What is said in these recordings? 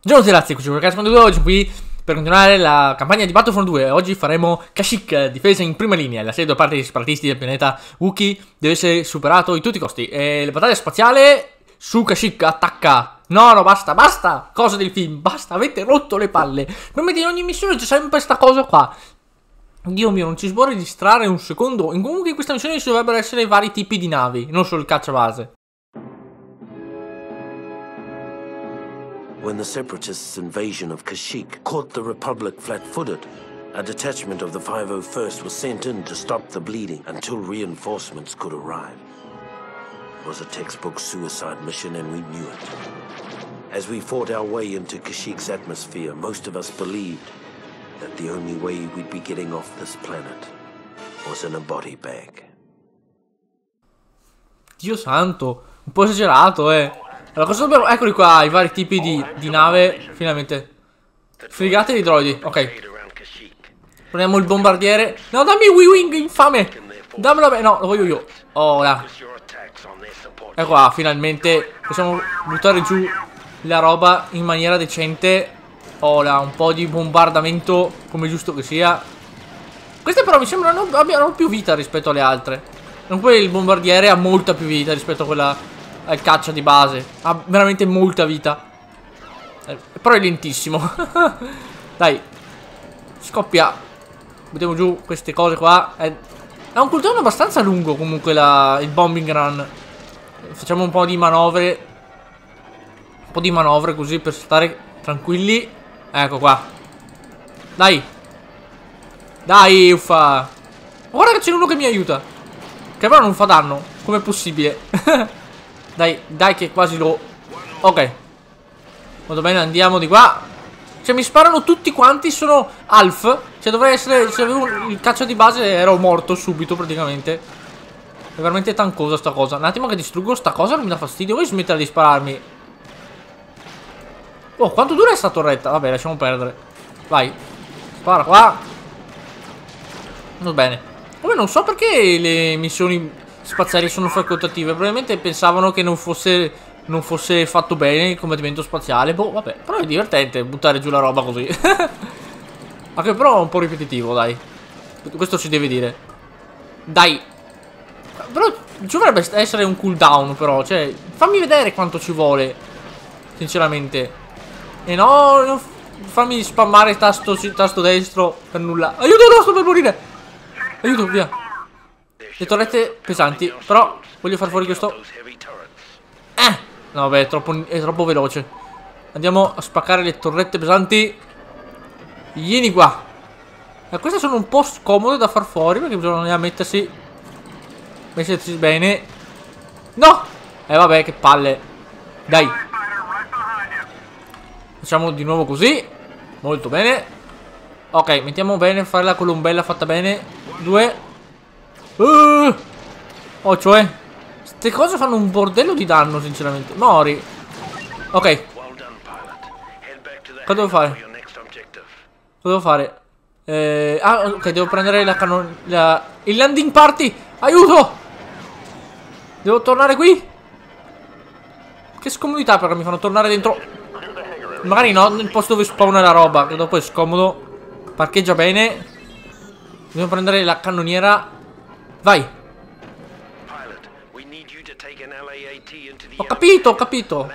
Buongiorno ragazzi, eccoci oggi qui per continuare la campagna di Battlefront 2. Oggi faremo Kashyyyk, difesa in prima linea. L'assedio da parte dei separatisti del pianeta Wookiee deve essere superato in tutti i costi. E la battaglia spaziale su Kashyyyk attacca. No, basta, basta. Cosa del film, basta, avete rotto le palle. Prima di ogni missione c'è sempre questa cosa qua. Dio mio, non ci si può registrare un secondo. Comunque in questa missione ci dovrebbero essere vari tipi di navi, non solo il cacciabase. When the Separatists' invasion of Kashyyyk caught the Republic flat-footed, a detachment of the 501st was sent in to stop the bleeding until reinforcements could arrive. It was a textbook suicide mission and we knew it. As we fought our way into Kashyyyk's atmosphere, most of us believed that the only way we'd be getting off this planet was in a body bag. Dio santo, un po' esagerato, Allora, cosa dobbiamo... Eccoli qua, i vari tipi di nave, finalmente. Fregate di droidi, ok. Prendiamo il bombardiere. No, dammi Wing, infame. Dammelo bene, no, lo voglio io. Oh, là. Ecco qua, finalmente possiamo buttare giù la roba in maniera decente. Oh, là, un po' di bombardamento, come giusto che sia. Queste però mi sembrano abbiano più vita rispetto alle altre. Comunque il bombardiere ha molta più vita rispetto a quella... al caccia di base. Ha veramente molta vita. Però è lentissimo. Dai. Scoppia. Mettiamo giù queste cose qua. Ha un cooldown abbastanza lungo comunque il bombing run. Facciamo un po' di manovre. Un po' di manovre così per stare tranquilli. Ecco qua. Dai. Dai, uffa. Ma guarda che c'è uno che mi aiuta. Che però non fa danno. Com'è possibile? Dai, dai che quasi lo... Ok. Molto bene, andiamo di qua. Cioè mi sparano tutti quanti, sono Alf. Cioè dovrei essere... Se avevo il caccia di base ero morto subito praticamente. È veramente tancosa sta cosa. Un attimo che distruggo sta cosa, non mi dà fastidio. Vuoi smettere di spararmi? Oh, quanto dura sta torretta? Vabbè, lasciamo perdere. Vai. Spara qua. Va bene. Come non so perché le missioni... spaziali sono facoltative. Probabilmente pensavano che non fosse fatto bene il combattimento spaziale. Boh, vabbè. Però è divertente buttare giù la roba così. Anche però è un po' ripetitivo, dai. Questo si deve dire. Dai. Però ci dovrebbe essere un cooldown, però. Cioè, fammi vedere quanto ci vuole. Sinceramente. E no, non fammi spammare tasto destro per nulla. Aiuto, no, sto per morire. Aiuto, via. Le torrette pesanti. Però voglio far fuori questo. No, vabbè, è troppo veloce. Andiamo a spaccare le torrette pesanti. Vieni qua. Queste sono un po' scomode da far fuori, perché bisogna mettersi bene. No. Vabbè, che palle. Dai. Facciamo di nuovo così. Molto bene. Ok, mettiamo bene. Fare la colombella fatta bene. 2. Oh, cioè queste cose fanno un bordello di danno, sinceramente. Mori. Ok. Cosa devo fare? Cosa devo fare? Ok, devo prendere la cannone. Il landing party. Aiuto. Devo tornare qui. Che scomodità, perché mi fanno tornare dentro. Magari no, nel posto dove spawna la roba, che dopo è scomodo. Parcheggia bene. Devo prendere la cannoniera. Vai. Ho capito, ho capito.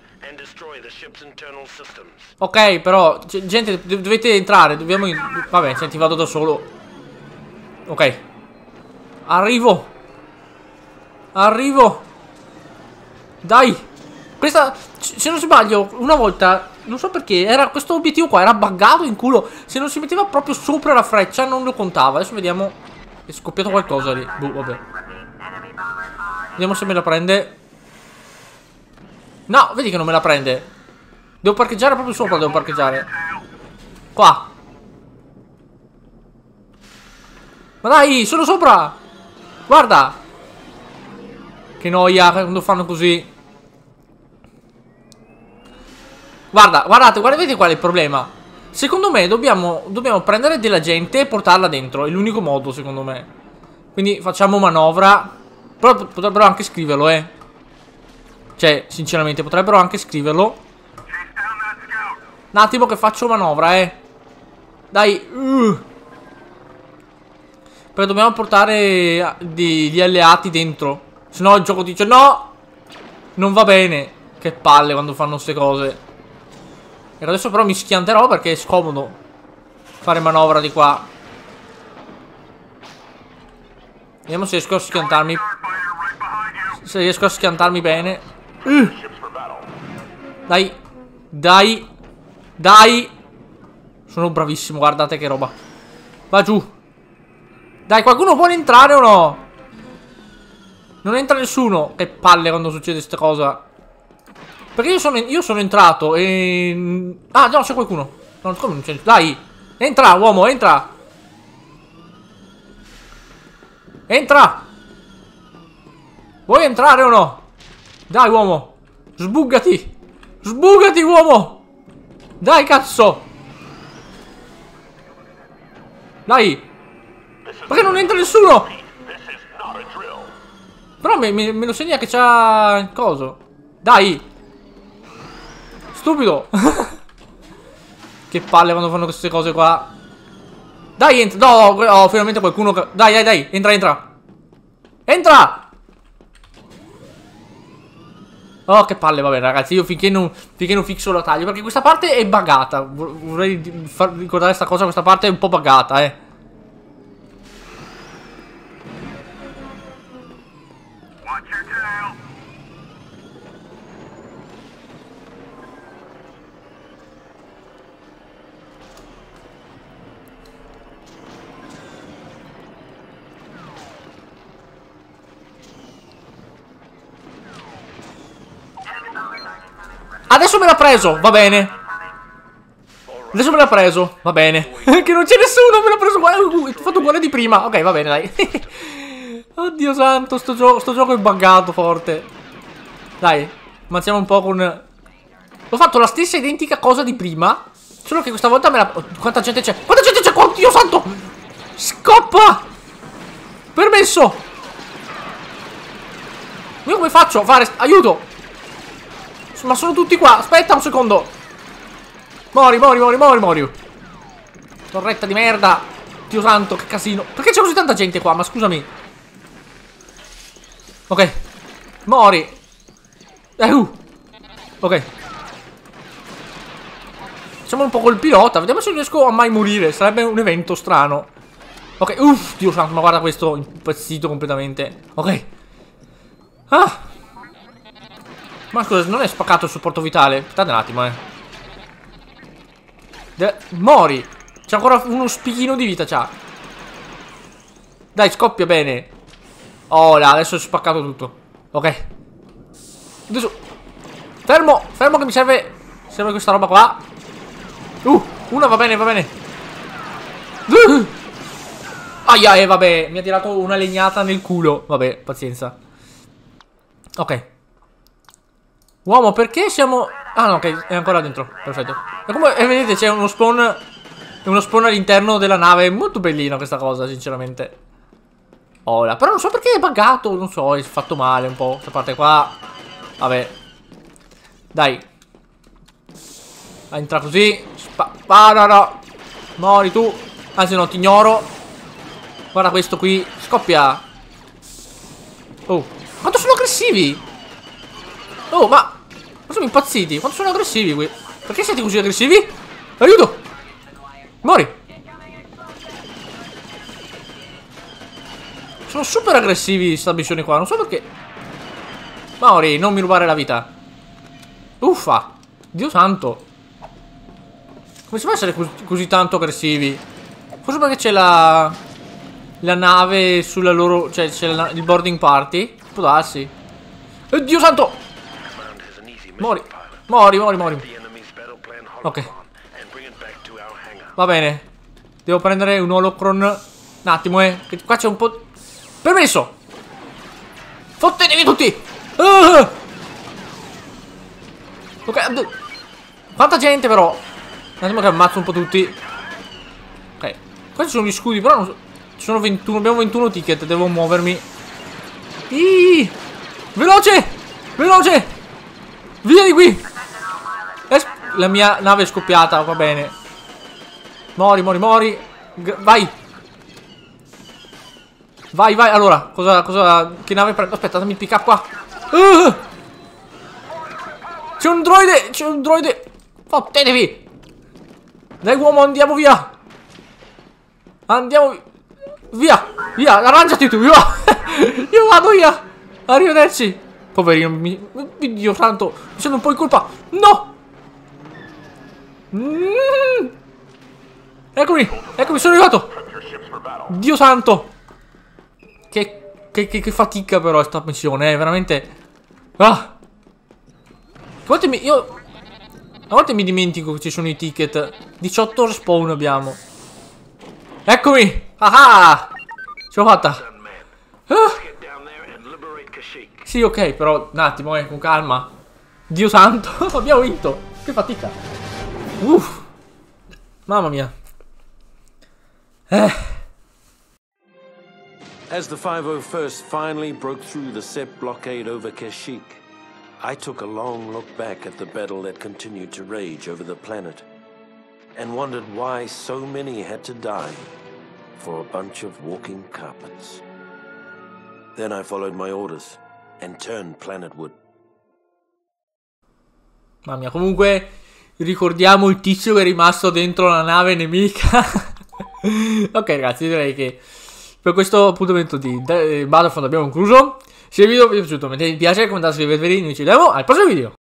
Ok, però gente, dovete entrare. Dobbiamo... Vabbè, senti, vado da solo. Ok. Arrivo. Arrivo. Dai. Questa, se non sbaglio, una volta, non so perché, era questo obiettivo qua, era buggato in culo. Se non si metteva proprio sopra la freccia non lo contava. Adesso vediamo. È scoppiato qualcosa lì. Boh, vabbè. Vediamo se me la prende. No, vedi che non me la prende. Devo parcheggiare proprio sopra, devo parcheggiare. Qua. Ma dai, sono sopra. Guarda. Che noia quando fanno così. Guarda, guardate, vedete qual è il problema? Secondo me dobbiamo prendere della gente e portarla dentro. È l'unico modo, secondo me. Quindi facciamo manovra. Però potrebbero anche scriverlo, Cioè, sinceramente, potrebbero anche scriverlo. Un attimo che faccio manovra, Dai. Perché dobbiamo portare gli alleati dentro. Se no il gioco dice no. Non va bene. Che palle quando fanno queste cose. E adesso però mi schianterò perché è scomodo fare manovra di qua. Vediamo se riesco a schiantarmi. Se riesco a schiantarmi bene. Dai. Dai. Dai. Sono bravissimo, guardate che roba. Va giù. Dai, qualcuno vuole entrare o no? Non entra nessuno. Che palle quando succede questa cosa. Perché io sono entrato e... Ah, no, c'è qualcuno. No, come non c'è? Dai. Entra, uomo, entra. Entra. Vuoi entrare o no? Dai, uomo. Sbuggati. Sbuggati, uomo. Dai, cazzo. Dai. Perché non entra nessuno? Però me lo segna che c'ha il coso. Dai. Stupido. Che palle quando fanno queste cose qua. Dai, entra. No, oh, finalmente qualcuno. Dai, dai, dai. Entra, entra. Entra. Oh, che palle, vabbè, ragazzi. Io finché non fixo la taglio. Perché questa parte è buggata. Vorrei far ricordare questa cosa. Questa parte è un po' buggata, Adesso me l'ha preso, va bene. Adesso me l'ha preso, va bene. Che non c'è nessuno, me l'ha preso uguale. Ho fatto uguale di prima. Ok, va bene, dai. Oddio santo, sto gioco è buggato forte. Dai, avanziamo un po' con... Ho fatto la stessa identica cosa di prima. Solo che questa volta me la... Quanta gente c'è? Quanta gente c'è? Oddio santo! Scoppa! Permesso! Io come faccio a fare... Aiuto! Ma sono tutti qua. Aspetta un secondo. Mori, mori, mori, mori, mori. Torretta di merda. Dio santo, che casino. Perché c'è così tanta gente qua? Ma scusami. Ok. Mori. Ok. Facciamo un po' col pilota. Vediamo se riesco a mai morire. Sarebbe un evento strano. Ok. Dio santo, ma guarda questo impazzito completamente. Ok. Ah. Ma scusa, non è spaccato il supporto vitale? Aspettate un attimo, Mori. C'è ancora uno spichino di vita, c'ha. Dai, scoppia bene. Oh, là, adesso è spaccato tutto. Ok. Adesso. Fermo, fermo che mi serve. Serve questa roba qua. Una va bene, va bene. Aia, vabbè. Mi ha tirato una legnata nel culo. Vabbè, pazienza. Ok. Uomo, perché siamo... Ah no, ok, è ancora dentro. Perfetto. E come vedete c'è uno spawn... Uno spawn all'interno della nave. È molto bellino questa cosa, sinceramente. Ora, però non so perché è buggato. Non so, è fatto male un po'. Questa parte qua. Vabbè. Dai. Entra così. Ah, no, no. Mori tu. Anzi no, ti ignoro. Guarda questo qui. Scoppia. Oh, quanto sono aggressivi. Oh, ma sono impazziti. Quanto sono aggressivi qui? Perché siete così aggressivi? Aiuto. Mori. Sono super aggressivi sta missione qua. Non so perché. Mori, non mi rubare la vita. Uffa. Dio santo. Come si può essere così tanto aggressivi? Forse perché c'è la nave sulla loro... Cioè c'è il boarding party. Può darsi. Dio santo. Mori, mori, mori, mori. Ok. Va bene. Devo prendere un holocron. Un attimo, che qua c'è un po'... Permesso. Fottetevi tutti. Ok. Quanta gente però. Un attimo che ammazzo un po' tutti. Ok. Questi sono gli scudi, però non so... Ci sono 21, abbiamo 21 ticket. Devo muovermi. Veloce. Veloce. Via di qui. la mia nave è scoppiata, va bene. Mori, mori, mori. Vai. Vai, vai, allora, che nave prendo? Aspetta, dammi il pick up qua. C'è un droide, fottetevi. Dai uomo, andiamo via. Andiamo via, via, arrangiati tu, io vado via. Arrivederci. Poverino, Dio santo, mi sento un po' in colpa. No. Eccomi, sono arrivato. Dio santo. Che fatica però sta missione, veramente. A volte mi dimentico che ci sono i ticket. 18 respawn abbiamo. Eccomi. Ah, ce l'ho fatta. Sì, ok, però un attimo, con calma. Dio santo, abbiamo vinto. Che fatica. Mamma mia. As the 501st finally broke through the Sept blockade over Kashyyyk, I took a long look back at the battle that continued to rage over the planet, and wondered why so many had to die for a bunch of walking carpets. Then I followed my orders and turned planetward. Mamma mia, comunque ricordiamo il tizio che è rimasto dentro la nave nemica. Ok ragazzi, direi che per questo appuntamento di Battlefront abbiamo concluso. Se il video vi è piaciuto mettete mi piace, commentate, iscrivetevi, noi ci vediamo al prossimo video.